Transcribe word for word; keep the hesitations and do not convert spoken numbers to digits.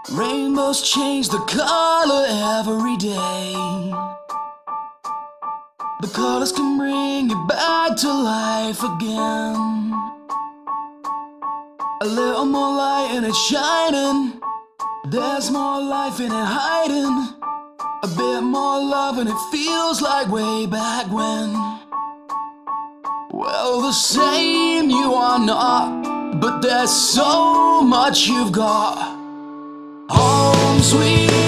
Rainbows change the color every day. The colors can bring you back to life again. A little more light and it's shining. There's more life in it hiding. A bit more love and it feels like way back when. Well, the same you are not, but there's so much you've got. Home sweet